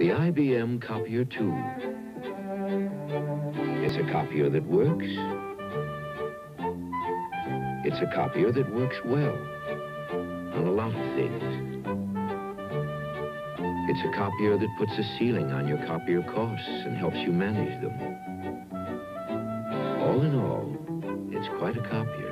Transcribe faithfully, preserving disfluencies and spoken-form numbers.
The I B M Copier two. It's a copier that works. It's a copier that works well on a lot of things. It's a copier that puts a ceiling on your copier costs and helps you manage them. All in all, it's quite a copier.